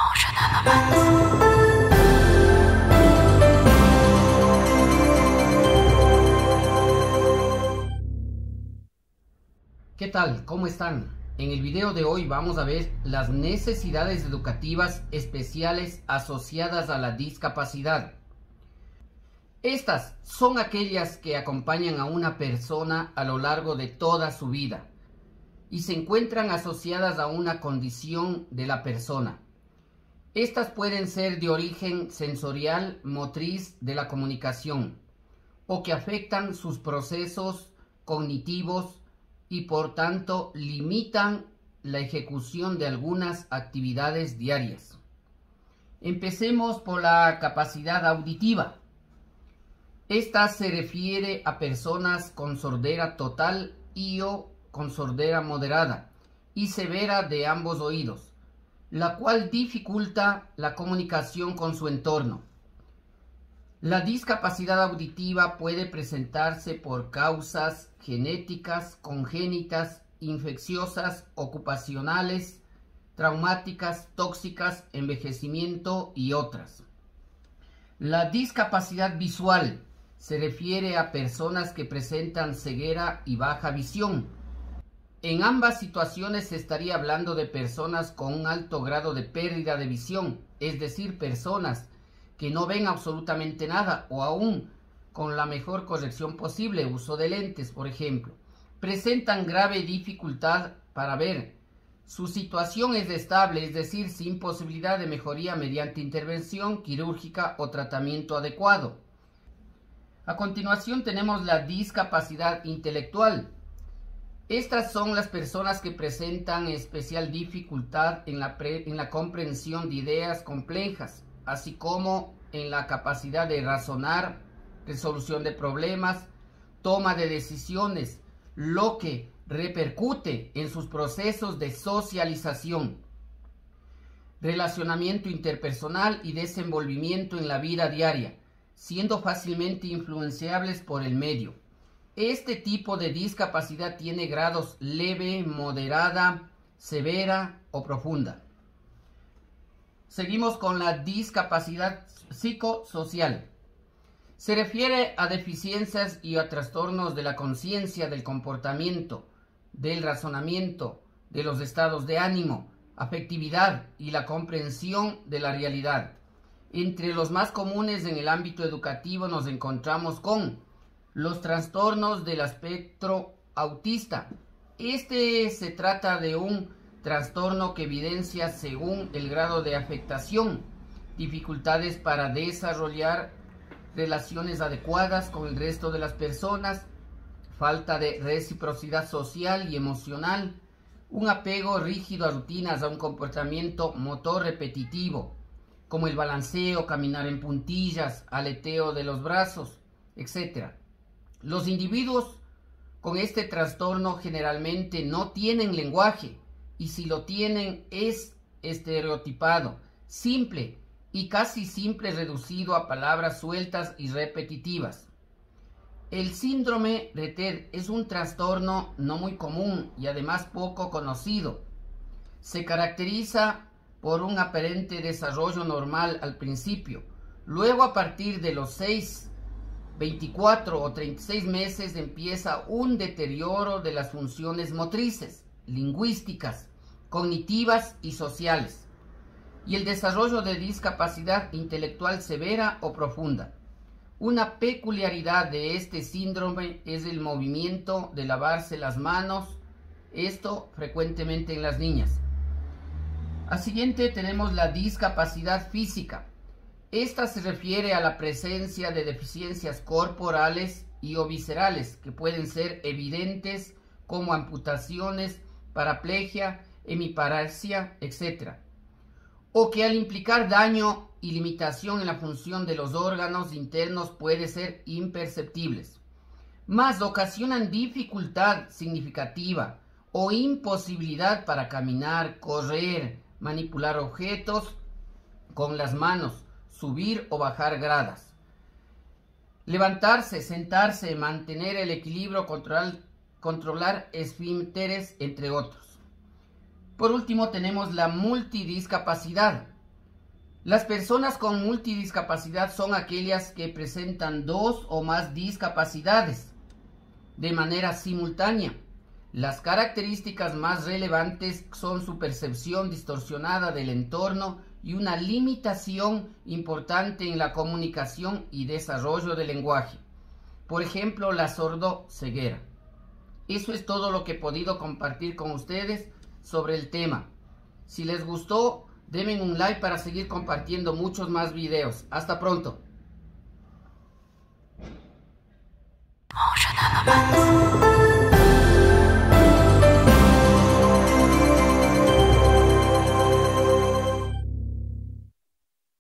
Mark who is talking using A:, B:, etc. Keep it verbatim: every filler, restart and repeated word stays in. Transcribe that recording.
A: ¿Qué tal? ¿Cómo están? En el video de hoy vamos a ver las necesidades educativas especiales asociadas a la discapacidad. Estas son aquellas que acompañan a una persona a lo largo de toda su vida y se encuentran asociadas a una condición de la persona. Estas pueden ser de origen sensorial, motriz, de la comunicación, o que afectan sus procesos cognitivos y por tanto limitan la ejecución de algunas actividades diarias. Empecemos por la capacidad auditiva. Esta se refiere a personas con sordera total y o con sordera moderada y severa de ambos oídos, la cual dificulta la comunicación con su entorno. La discapacidad auditiva puede presentarse por causas genéticas, congénitas, infecciosas, ocupacionales, traumáticas, tóxicas, envejecimiento y otras. La discapacidad visual se refiere a personas que presentan ceguera y baja visión. En ambas situaciones se estaría hablando de personas con un alto grado de pérdida de visión, es decir, personas que no ven absolutamente nada o aún con la mejor corrección posible, uso de lentes, por ejemplo, presentan grave dificultad para ver. Su situación es estable, es decir, sin posibilidad de mejoría mediante intervención quirúrgica o tratamiento adecuado. A continuación tenemos la discapacidad intelectual. Estas son las personas que presentan especial dificultad en la, pre, en la comprensión de ideas complejas, así como en la capacidad de razonar, resolución de problemas, toma de decisiones, lo que repercute en sus procesos de socialización, relacionamiento interpersonal y desenvolvimiento en la vida diaria, siendo fácilmente influenciables por el medio. Este tipo de discapacidad tiene grados leve, moderada, severa o profunda. Seguimos con la discapacidad psicosocial. Se refiere a deficiencias y a trastornos de la conciencia, del comportamiento, del razonamiento, de los estados de ánimo, afectividad y la comprensión de la realidad. Entre los más comunes en el ámbito educativo nos encontramos con los trastornos del espectro autista. Este se trata de un trastorno que evidencia, según el grado de afectación, dificultades para desarrollar relaciones adecuadas con el resto de las personas, falta de reciprocidad social y emocional, un apego rígido a rutinas, a un comportamiento motor repetitivo, como el balanceo, caminar en puntillas, aleteo de los brazos, etcétera. Los individuos con este trastorno generalmente no tienen lenguaje, y si lo tienen es estereotipado, simple y casi simple, reducido a palabras sueltas y repetitivas. El síndrome de T E D es un trastorno no muy común y además poco conocido. Se caracteriza por un aparente desarrollo normal al principio. Luego, a partir de los seis, veinticuatro o treinta y seis meses, empieza un deterioro de las funciones motrices, lingüísticas, cognitivas y sociales, y el desarrollo de discapacidad intelectual severa o profunda. Una peculiaridad de este síndrome es el movimiento de lavarse las manos, esto frecuentemente en las niñas. A siguiente tenemos la discapacidad física. Esta se refiere a la presencia de deficiencias corporales y o viscerales que pueden ser evidentes como amputaciones, paraplegia, hemiparesia, etcétera, o que al implicar daño y limitación en la función de los órganos internos puede ser imperceptibles, mas ocasionan dificultad significativa o imposibilidad para caminar, correr, manipular objetos con las manos, subir o bajar gradas, levantarse, sentarse, mantener el equilibrio, controlar, controlar esfínteres, entre otros. Por último tenemos la multidiscapacidad. Las personas con multidiscapacidad son aquellas que presentan dos o más discapacidades de manera simultánea. Las características más relevantes son su percepción distorsionada del entorno y una limitación importante en la comunicación y desarrollo del lenguaje. Por ejemplo, la sordoceguera. Eso es todo lo que he podido compartir con ustedes sobre el tema. Si les gustó, denme un like para seguir compartiendo muchos más videos. Hasta pronto.